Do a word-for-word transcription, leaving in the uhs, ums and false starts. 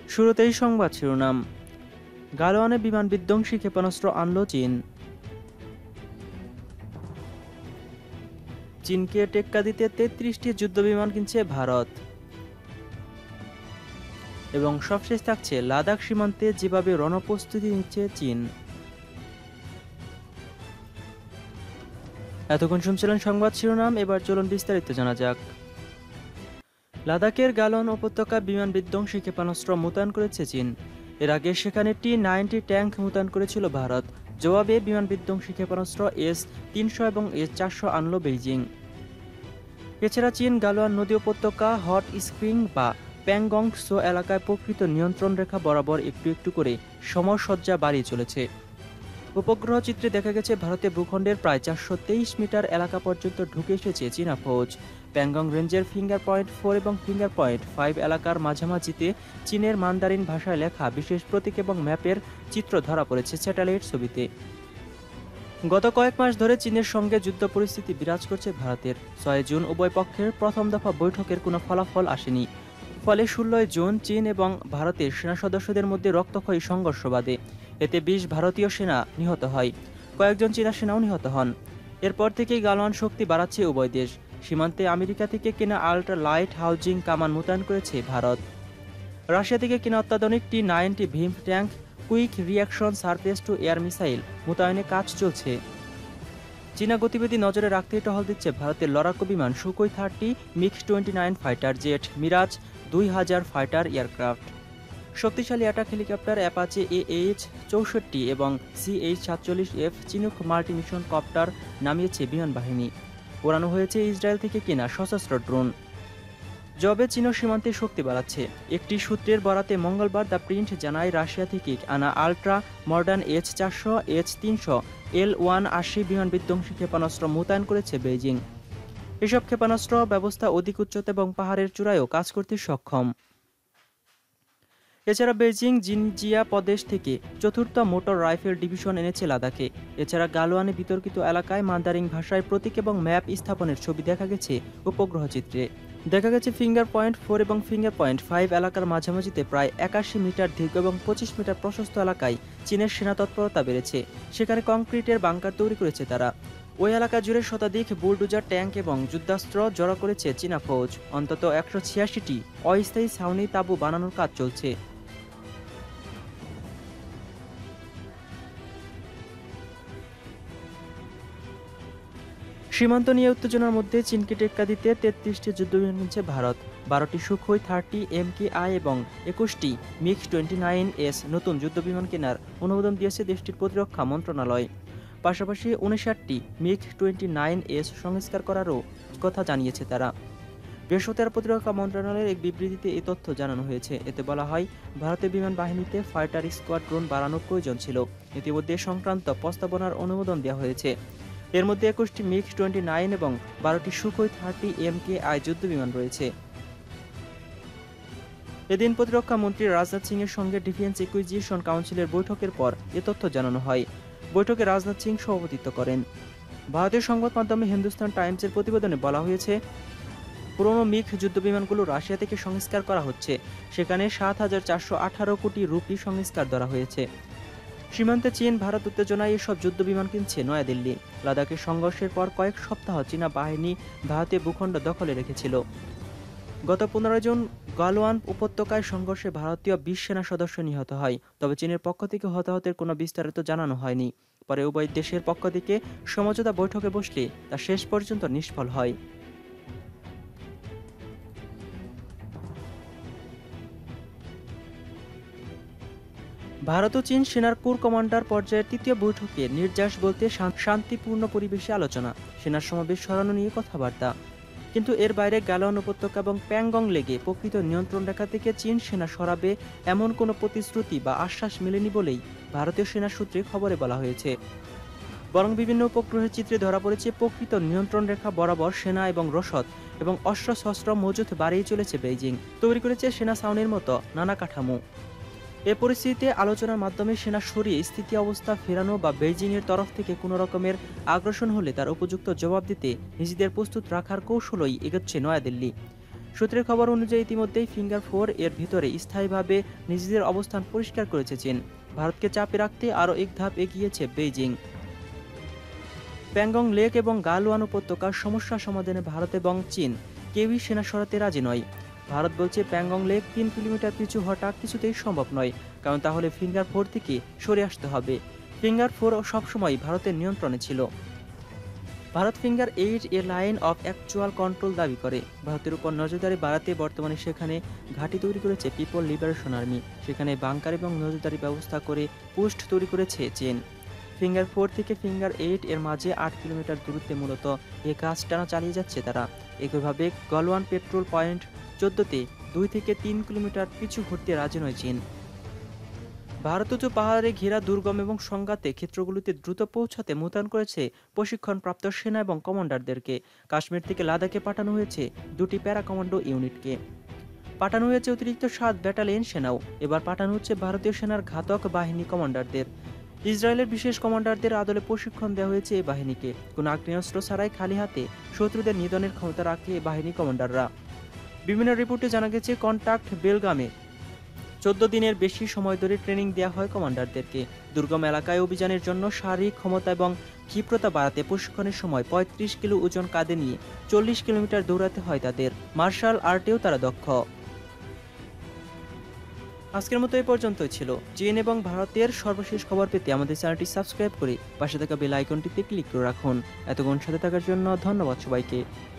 শুরুতেই সংবাদ শিরোনাম। গালওয়ানে বিমান বিধ্বংসী ক্ষেপণাস্ত্র আনল চীন। চীনকে টেক্কা দিতে তেত্রিশটি যুদ্ধবিমান কিনছে ভারত। এবং সবশেষ থাকছে লাদাখ সীমান্তে যেভাবে রণপ্রস্তুতি নিচ্ছে চীন। এতক্ষণ শুনছিলেন সংবাদ শিরোনাম, এবার চলুন বিস্তারিত জানা যাক। লাদাখের গালওয়ান উপত্যকা বিমান বিধ্বংসী ক্ষেপণাস্ত্র মোতায়েন করেছে চীন। এর আগে সেখানে টি নাইনটি ট্যাঙ্ক মোতায়েন করেছিল ভারত। জবাবে বিমান বিধ্বংসী ক্ষেপণাস্ত্র এস তিনশো এবং এস চারশো আনল বেইজিং। এছাড়া চীন গালওয়ান নদী উপত্যকা হট স্প্রিং বা প্যাংগং সো এলাকায় প্রকৃত নিয়ন্ত্রণ রেখা বরাবর একটু একটু করে সমরসজ্জা বাড়িয়ে চলেছে। উপগ্রহ চিত্রে দেখা গেছে ভারতের ভূখণ্ডের প্রায় চারশো তেইশ মিটার এলাকা পর্যন্ত ঢুকে এসেছে চীনা ফৌজ। প্যাংগং রেঞ্জের ফিঙ্গার পয়েন্ট ফোর এবং ফিঙ্গার পয়েন্ট ফাইভ এলাকার মাঝামাঝিতে চীনের মান্দারিন ভাষায় লেখা বিশেষ প্রতীক এবং ম্যাপের চিত্র ধরা পড়েছে স্যাটেলাইট ছবিতে। গত কয়েক মাস ধরে চীনের সঙ্গে যুদ্ধ পরিস্থিতি বিরাজ করছে ভারতের। ছয় জুন উভয় পক্ষের প্রথম দফা বৈঠকের কোনো ফলাফল আসেনি। ফলে ষোলোই জুন চীন এবং ভারতের সেনা সদস্যদের মধ্যে রক্তক্ষয়ী সংঘর্ষ বাধে। এতে বিশ ভারতীয় সেনা নিহত হয়, কয়েকজন চীনা সেনাও নিহত হন। এরপর থেকেই গালওয়ান শক্তি বাড়াচ্ছে উভয় দেশ। সীমান্তে আমেরিকা থেকে কেনা আল্ট্রা লাইট হাউজিং কামান মোতায়েন করেছে ভারত। রাশিয়া থেকে কেনা অত্যাধুনিক টি নাইনটি ভিম tank quick reaction surface to air missile মোতায়েনে কাজ চলছে। চীনা গতিবিধি নজরে রাখতেই টহল দিচ্ছে ভারতের লড়াকু বিমান Sukhoi thirty, MiG twenty nine fighter jet, Mirage দুই হাজার ফাইটার এয়ারক্রাফট, শক্তিশালী attack helicopter Apache A H চৌষট্টি এবং সি এইচ সাতচল্লিশ এফ চিনুক মাল্টিমিশন কপ্টার নামিয়েছে বিমান বাহিনী। ওড়ানো হয়েছে ইসরায়েল থেকে কেনা সশস্ত্র ড্রোন। জবে চীন সীমান্তে শক্তি বাড়াচ্ছে। একটি সূত্রের বরাতে মঙ্গলবার দ্য প্রিন্ট জানায় রাশিয়া থেকে আনা আল্ট্রা মডার্ন এইচ চারশো, এইচ তিনশো, এল ওয়ান আশি বিমান বিধ্বংসী ক্ষেপণাস্ত্র মোতায়েন করেছে বেইজিং। এসব ক্ষেপণাস্ত্র ব্যবস্থা অধিক উচ্চতা এবং পাহাড়ের চূড়ায়ও কাজ করতে সক্ষম। এছাড়া বেইজিং জিনজিয়া প্রদেশ থেকে চতুর্থ মোটর রাইফেল ডিভিশন এনেছে লাদাখে। এছাড়া গালওয়ানে বিতর্কিত এলাকায় মান্দারিং ভাষায় প্রতীক এবং ম্যাপ স্থাপনের ছবি দেখা গেছে উপগ্রহ চিত্রে। দেখা গেছে ফিঙ্গার পয়েন্ট ফোর এবং ফিঙ্গার পয়েন্ট ফাইভ এলাকার মাঝামাঝিতে প্রায় একাশি মিটার দীর্ঘ এবং পঁচিশ মিটার প্রশস্ত এলাকায় চীনের সেনা তৎপরতা বেড়েছে। সেখানে কংক্রিটের বাংকার তৈরি করেছে তারা। ওই এলাকা জুড়ে শতাধিক বুলডোজার, ট্যাঙ্ক এবং যুদ্ধাস্ত্র জড়ো করেছে চীনা ফৌজ। অন্তত একশো ছিয়াশিটি অস্থায়ী ছাউনি তাঁবু বানানোর কাজ চলছে। সীমান্ত নিয়ে উত্তেজনার মধ্যে চীনকে টেক্কা দিতে তেত্রিশটি যুদ্ধবিমান কিনছে ভারত। বারোটি Sukhoi thirty M K I এবং একুশটি মিগ টোয়েন্টি নাইন এস নতুন যুদ্ধবিমান কেনার অনুমোদন দিয়েছে দেশটির প্রতিরক্ষা মন্ত্রণালয়। পাশাপাশি উনষাটটি মিগ টোয়েন্টি নাইন এস সংস্কার করারও কথা জানিয়েছে তারা। বৃহস্পতিবার প্রতিরক্ষা মন্ত্রণালয়ের এক বিবৃতিতে এই তথ্য জানানো হয়েছে। এতে বলা হয়, ভারতীয় বিমান বাহিনীতে ফাইটার স্কোয়াড্রন বাড়ানোর প্রয়োজন ছিল। ইতিমধ্যে সংক্রান্ত প্রস্তাবনার অনুমোদন দেওয়া হয়েছে। এর মধ্যে একুশটি মিগ টোয়েন্টি নাইন এবং বারোটি Sukhoi thirty M K I যুদ্ধবিমান রয়েছে। এদিন প্রতিরক্ষা মন্ত্রী রাজনাথ সিং এর সঙ্গে ডিফেন্স একুইজিশন কাউন্সিলের বৈঠকের পর এ তথ্য জানানো হয়। বৈঠকে রাজনাথ সিং সভাপতিত্ব করেন। ভারতীয় সংবাদ মাধ্যমে হিন্দুস্তান টাইমসের প্রতিবেদনে বলা হয়েছে, পুরনো মিগ যুদ্ধবিমানগুলো রাশিয়া থেকে সংস্কার করা হচ্ছে। সেখানে সাত হাজার চারশো আঠারো কোটি রুপি সংস্কার ধরা হয়েছে। সীমান্তে চীন ভারত উত্তেজনায় এসব যুদ্ধবিমান কিনছে নয়াদিল্লি। লাদাখের সংঘর্ষের পর কয়েক সপ্তাহ চীনা বাহিনী ভারতীয় ভূখণ্ড দখলে রেখেছিল। গত পনেরো জুন গালওয়ান উপত্যকায় সংঘর্ষে ভারতীয় বিশ সেনা সদস্য নিহত হয়। তবে চীনের পক্ষ থেকে হতাহতের কোনো বিস্তারিত জানানো হয়নি। পরে উভয় দেশের পক্ষ থেকে সমঝোতা বৈঠকে বসলে তা শেষ পর্যন্ত নিষ্ফল হয়। ভারত ও চীন সেনার কোর কমান্ডার পর্যায়ের তৃতীয় বৈঠকে নির্যাস বলতে শান্তিপূর্ণ পরিবেশে আলোচনা, সেনার সমাবেশ সরানো নিয়ে কথাবার্তা। কিন্তু এর বাইরে গালওয়ান উপত্যকা এবং প্যাংগং লেগে প্রকৃত নিয়ন্ত্রণ রেখা থেকে চীন সেনা সরাবে এমন কোনো প্রতিশ্রুতি বা আশ্বাস মেলেনি বলেই ভারতীয় সেনা সূত্রে খবরে বলা হয়েছে। বরং বিভিন্ন উপগ্রহের চিত্রে ধরা পড়েছে প্রকৃত নিয়ন্ত্রণ রেখা বরাবর সেনা এবং রসদ এবং অস্ত্রশস্ত্র মজুত বাড়িয়ে চলেছে বেইজিং। তৈরি করেছে সেনা ছাউনির মতো নানা কাঠামো। এ পরিস্থিতিতে আলোচনার মাধ্যমে সেনা সরিয়ে স্থিতি অবস্থা ফেরানো বা বেইজিংয়ের তরফ থেকে কোনো রকমের আগ্রাসন হলে তার উপযুক্ত জবাব দিতে নিজেদের প্রস্তুত রাখার কৌশলই এগোচ্ছে নয়াদিল্লি। সূত্রের খবর অনুযায়ী ইতিমধ্যেই ফিঙ্গার ফোর এর ভিতরে স্থায়ীভাবে নিজেদের অবস্থান পরিষ্কার করেছে চীন। ভারতকে চাপে রাখতে আরও এক ধাপ এগিয়েছে বেইজিং। প্যাংগং লেক এবং গালওয়ান উপত্যকার সমস্যা সমাধানে ভারত এবং চীন কেউই সেনা সরাতে রাজি নয়। ভারত বলছে প্যাংগং লেক তিন কিলোমিটার পিছু হওয়াটা কিছুতেই সম্ভব নয়, কারণ তাহলে ফিঙ্গার ফোর থেকে সরে আসতে হবে। ফিঙ্গার ফোর সবসময় ভারতের নিয়ন্ত্রণে ছিল। ভারত ফিঙ্গার এইট এর লাইন অফ অ্যাকচুয়াল কন্ট্রোল দাবি করে। ভারতের উপর নজরদারি বাড়াতে বর্তমানে সেখানে ঘাঁটি তৈরি করেছে পিপল লিবারেশন আর্মি। সেখানে বাংকার এবং নজরদারি ব্যবস্থা করে পোস্ট তৈরি করেছে চীন। ফিঙ্গার ফোর থেকে ফিঙ্গার এইট এর মাঝে আট কিলোমিটার দূরত্বে মূলত এ কাজ টানা চালিয়ে যাচ্ছে তারা। একইভাবে গলওয়ান পেট্রোল পয়েন্ট চোদ্দতে দুই থেকে তিন কিলোমিটার পিছু ঘুরতে রাজি নয় চীন। ভারত উঁচু পাহাড়ে ঘেরা দুর্গম এবং সংঘাতে ক্ষেত্রগুলিতে দ্রুত পৌঁছাতে মোতায়েন করেছে প্রশিক্ষণপ্রাপ্ত সেনা এবং কমান্ডারদেরকে। কাশ্মীর থেকে লাদাখে পাঠানো হয়েছে দুটি প্যারা কমান্ডো ইউনিটকে। পাঠানো হয়েছে অতিরিক্ত সাত ব্যাটালিয়ন সেনাও। এবার পাঠানো হচ্ছে ভারতীয় সেনার ঘাতক বাহিনী কমান্ডারদের। ইসরায়েলের বিশেষ কমান্ডারদের আদলে প্রশিক্ষণ দেওয়া হয়েছে এই বাহিনীকে। কোনো আগ্নেয়াস্ত্র ছাড়াই খালি হাতে শত্রুদের নিধনের ক্ষমতা রাখে এই বাহিনী কমান্ডাররা। বিভিন্ন রিপোর্টে জানা গেছে কন্টাক্ট বেলগামে চোদ্দ দিনের বেশি সময় ধরে ট্রেনিং দেওয়া হয় কমান্ডারদেরকে। দুর্গম এলাকায় অভিযানের জন্য শারীরিক ক্ষমতা এবং ক্ষিপ্রতা বাড়াতে প্রশিক্ষণের সময় পঁয়ত্রিশ কিলো ওজন কাঁধে নিয়ে চল্লিশ কিলোমিটার দৌড়াতে হয় তাদের। মার্শাল আর্টেও তারা দক্ষ। আজকের মতো এই পর্যন্তই ছিল। চীন এবং ভারতের সর্বশেষ খবর পেতে আমাদের চ্যানেলটি সাবস্ক্রাইব করে পাশে থাকা বেল আইকনটিতে ক্লিক করে রাখুন। এতক্ষণ সাথে থাকার জন্য ধন্যবাদ সবাইকে।